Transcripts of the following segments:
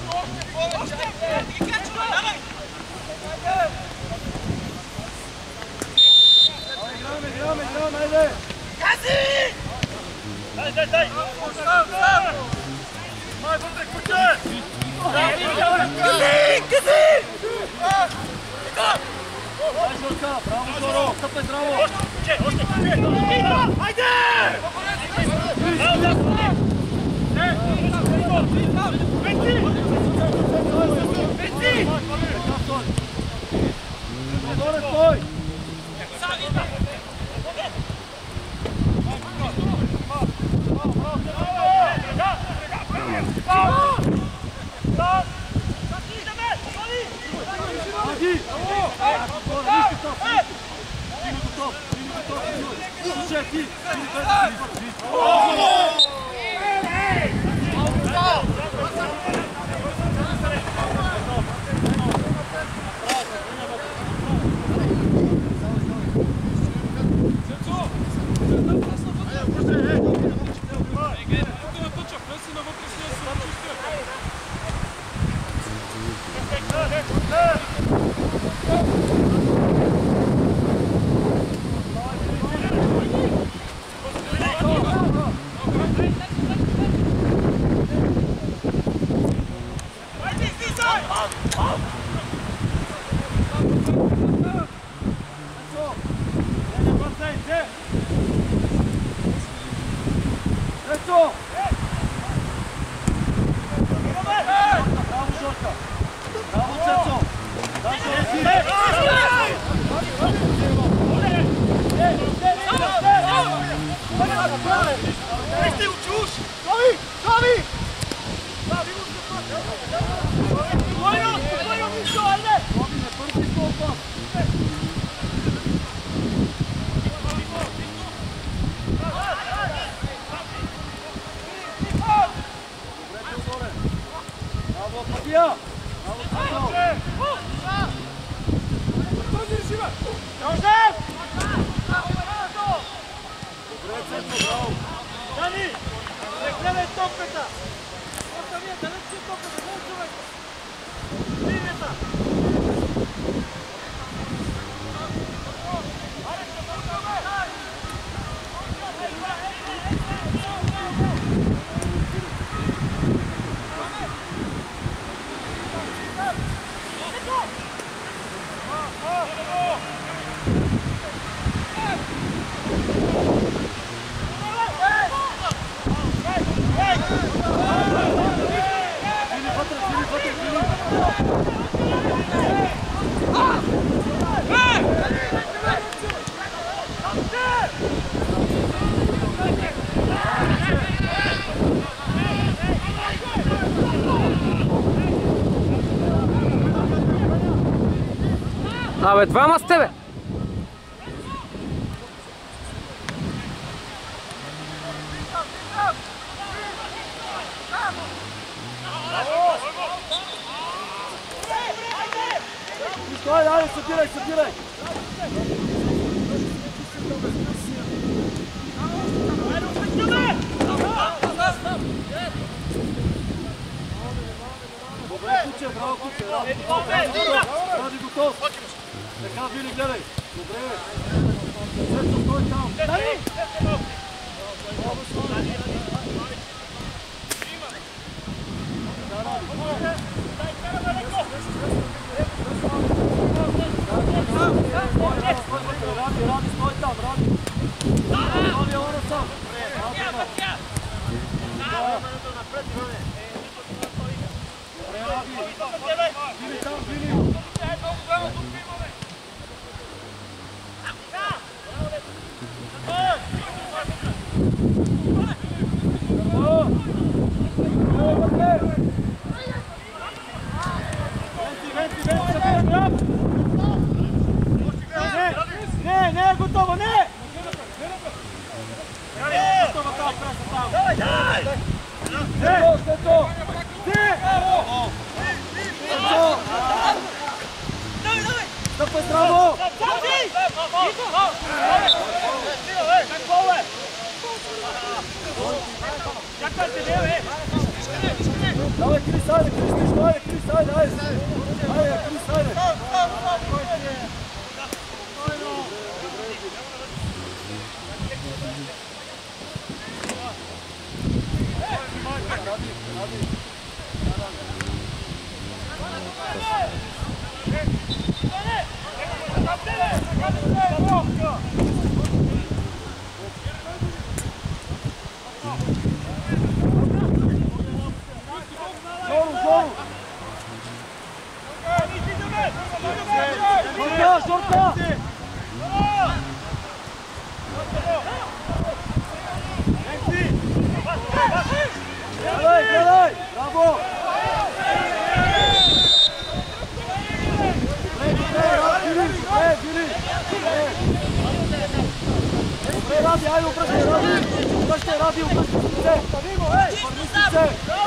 Абе, двама сте, бе! Стой, айде, събирай, събирай! Добре, куче, браво, куче! Ради готов! Така, Вили, гледай! Добре, бе! Сето, стой там! Дани! Ради, стой там, Ради! Ради, оно сам! Добре, Ради! Вили там, Вили! Не е готово, не! Готова тази преса там! Дай, дай! Сето, сето! Сето! Стъпай здраво! Чакайте, не, бе! Ajde, Kris, ajde, Kristić, ajde, Kris, ajde, ajde. Ajde, Kris, ajde. Žorka! Gledaj, gledaj! Bravo! Radi, ajde, uprašte, radi, uprašte, se!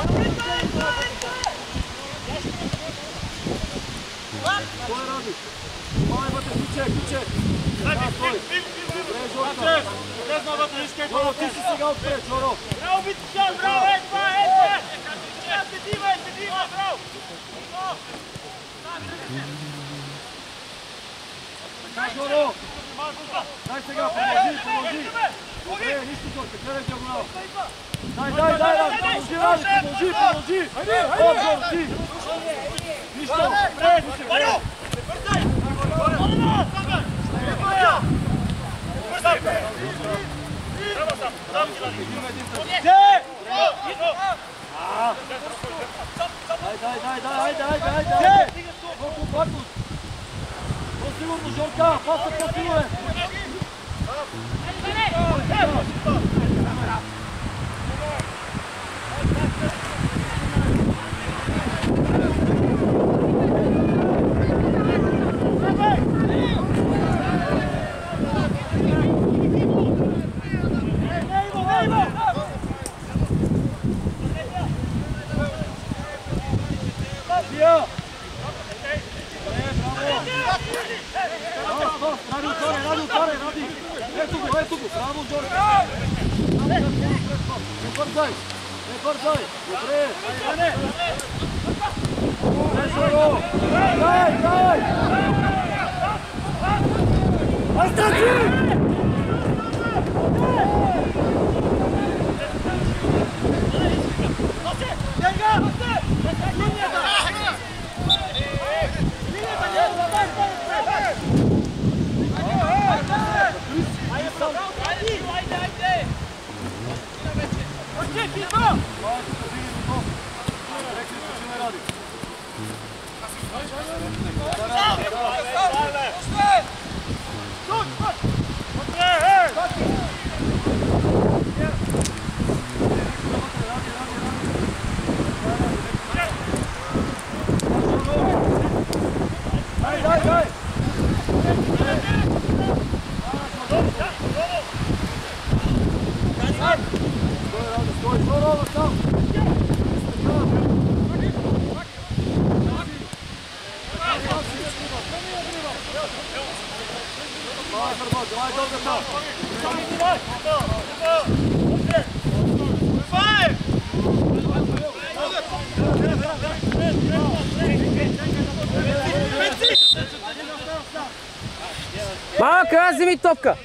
Ko je radi? Ovaj bate, kuće! Dobre, Žorka! Žoro, ti si se ga odpred, Žoro! Bravo, biti šal, bravo, Edva! Sjedima, bravo! Daj, Žoro! Daj se ga, pomoži! Dobre, ništa Žorka, gledaj dijagonal! Daj, pomoži! Od, Žoro, ti! Ništa! Ajde! Fokus! To sigurno, Žorka! Pasa posiluje! Radi! Eto go! Bravo, Žorka! Ne brzaj! Dobre! Žoro! Daj! Ostaci! Daj! Stój, Žoro, tam! Давай, долго там! Мама, краси ми топка!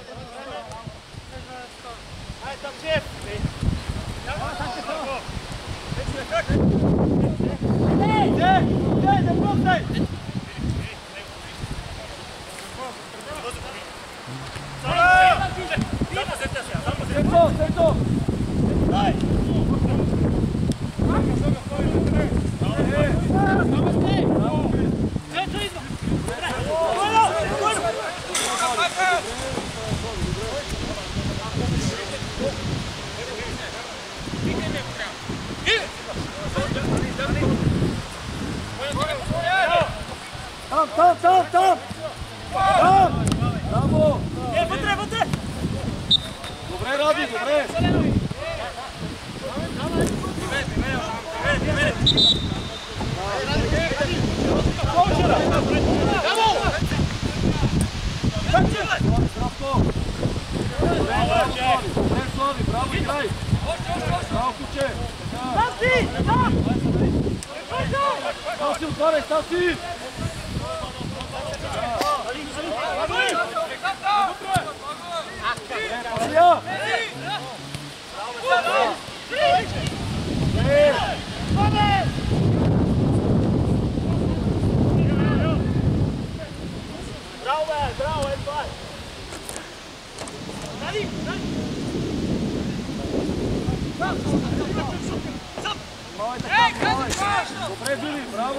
Там! Браво! Вътре! Добре, Ради, добре! Браво, играй! Браво, куче! Стаси, отваряй, Стаси! Пасия! Браво, бе, браво, е това! Нади, нади! Добре, Били, браво!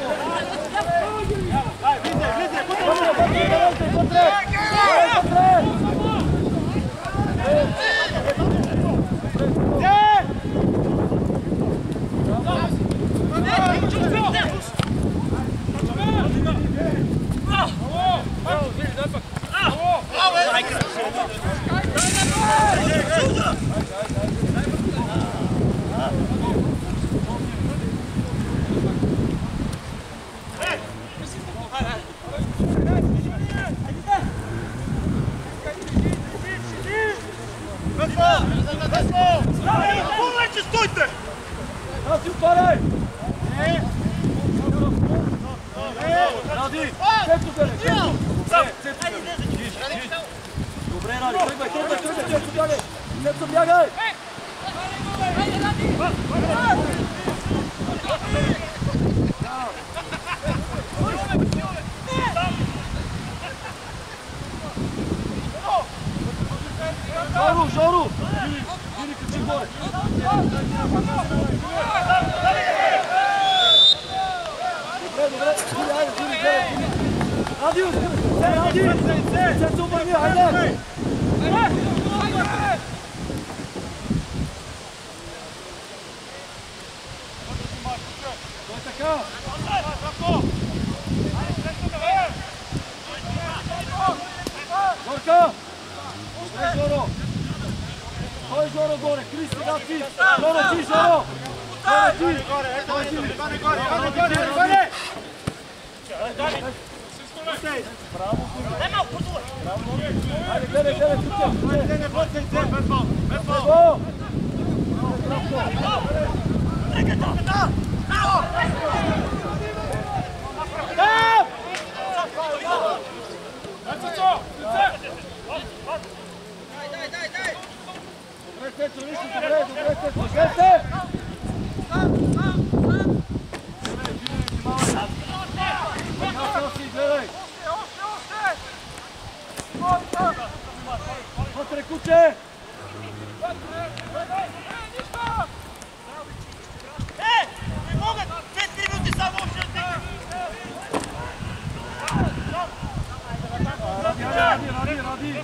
Стаси, отваряй! Ради! Цецо, беле! Цецо! Добре, Ради! Тръгвай! Цецо, бягай! Цецо, бягай! Жору, Жору! Вили, качи горе! Добре, Вили, айде, Вили, Ради! Ради! Цецо, обърни, айде! Той така! Горка! Добре, Жоро! Той Жоро горе, Крис, сега ти! Жоро ти, Жоро! Жоро ти! Горе! Браво, айде, гледай, Вътре, куче! Не могат! 4 минути само още! Ради!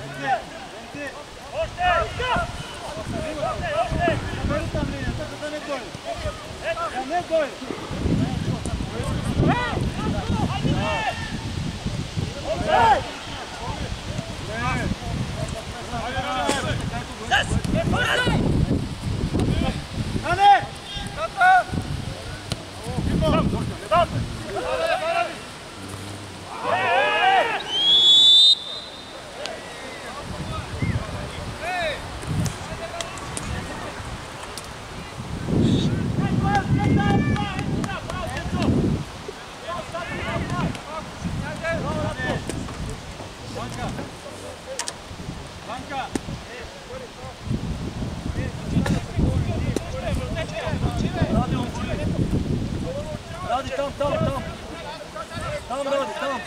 Ради, там! Там, Ради, там!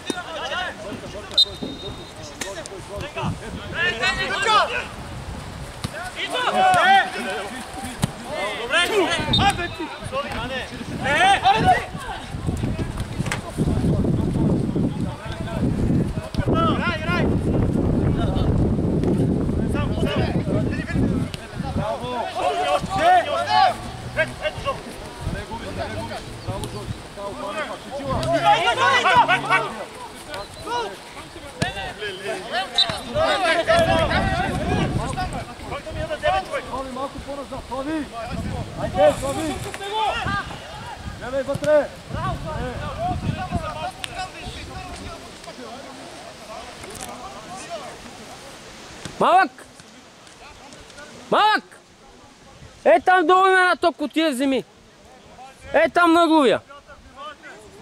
Малко по-назад, Слави! Айде, Слави! Гледай вътре! Малък! Малък! Е там долу има една топ кутия, вземи. Е там на главия.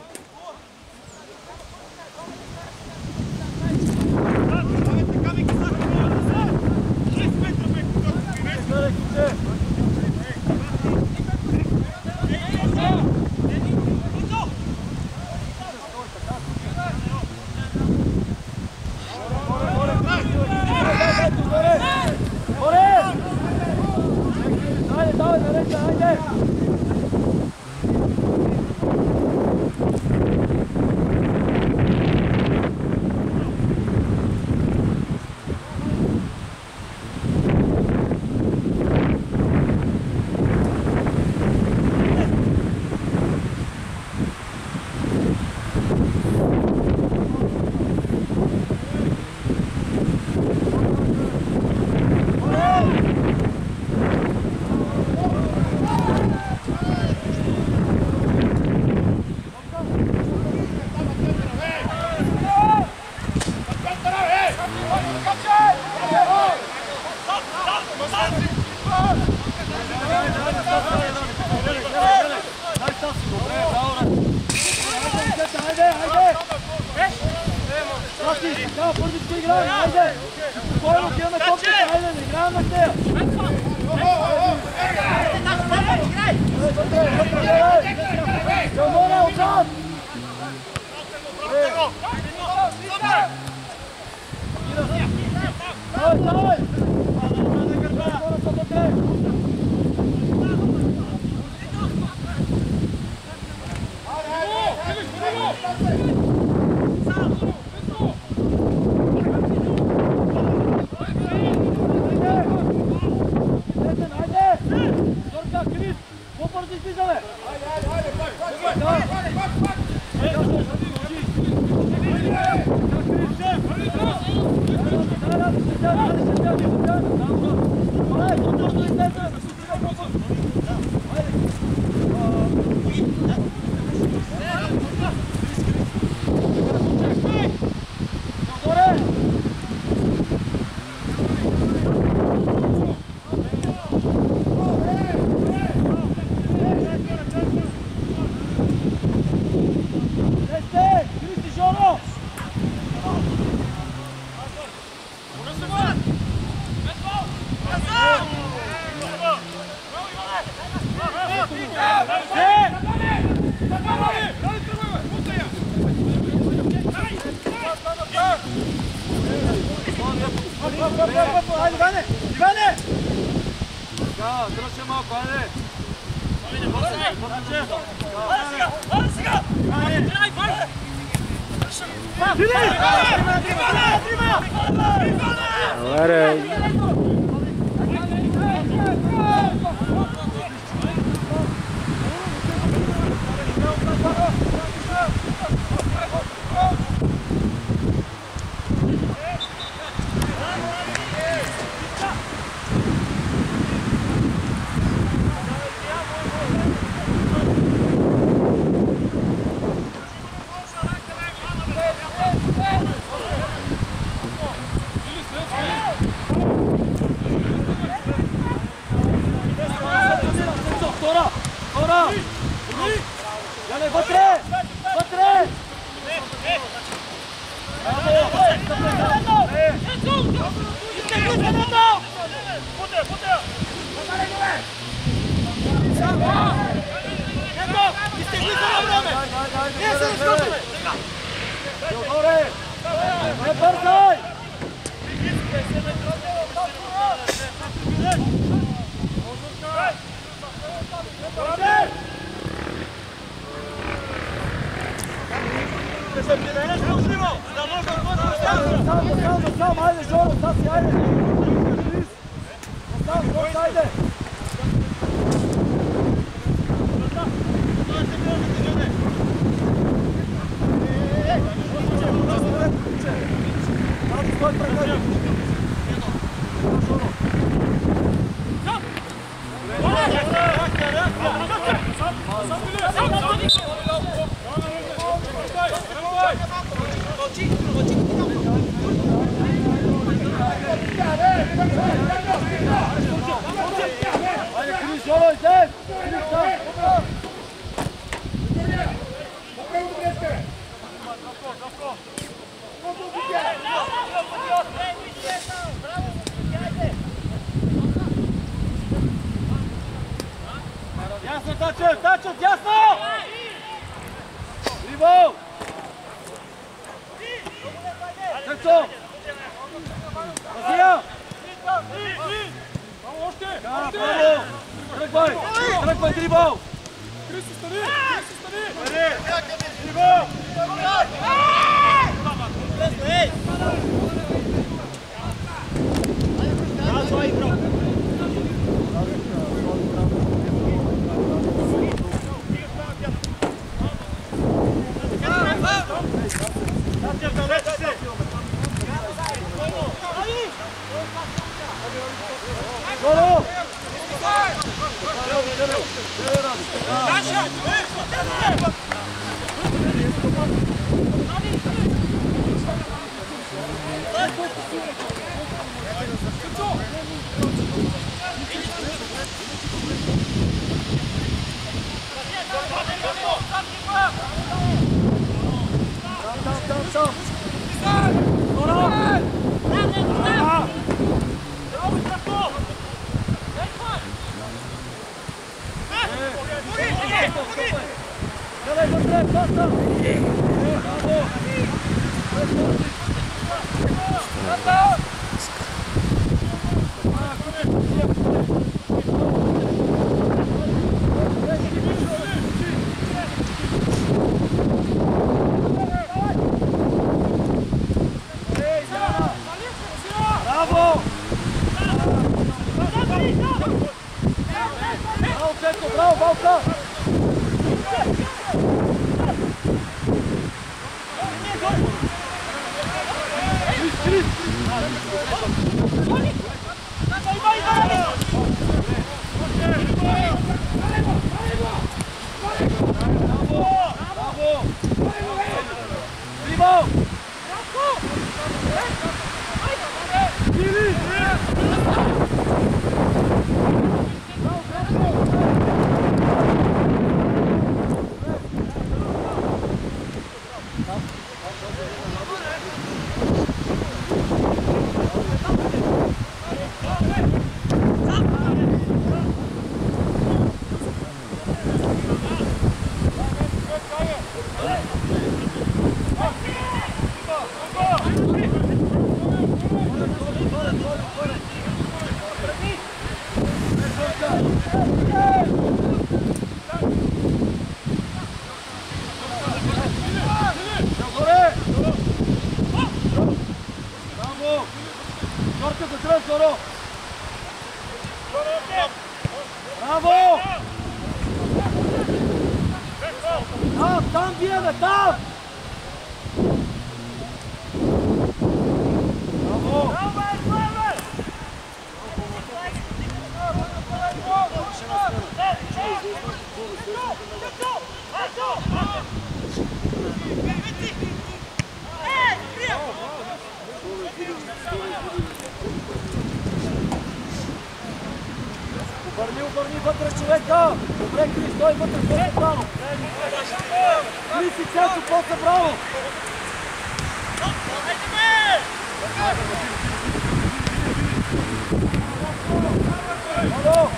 Bravo, politički igranje, ajde! Poruki ome kopite, ajde, ne igramo na te! Jo mora u sad! Daj, daj! Dobra! вътре, паса! Браво! Bravo, Balta! Bravo! Tam bijeme, tam! Bravo! Обърни вътре човека! Добре, Крис, стой вътре, после браво! Крис и Цецо, после браво! Браво!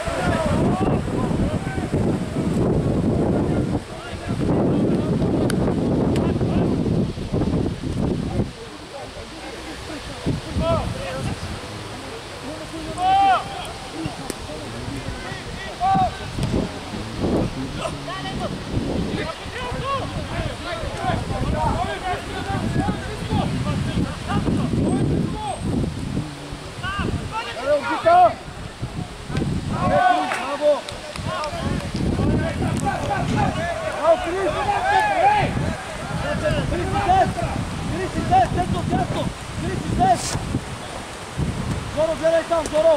Zoro, gledaj tam, Zoro!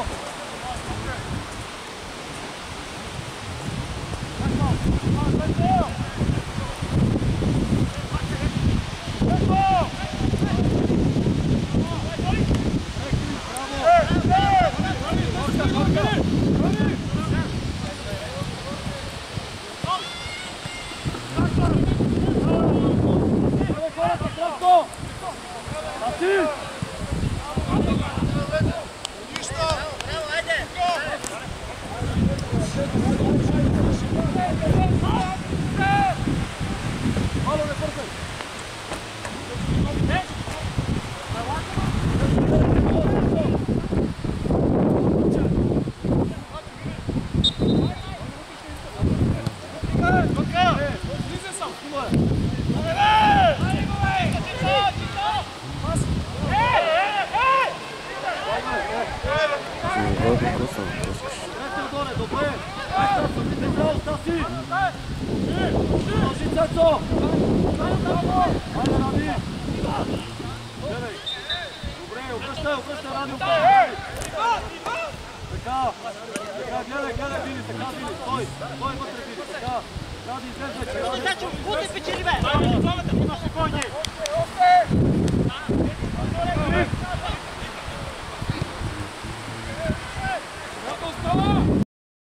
Гледай, Били, така, Били, стой вътре, Били, така, трябва да излезе вече.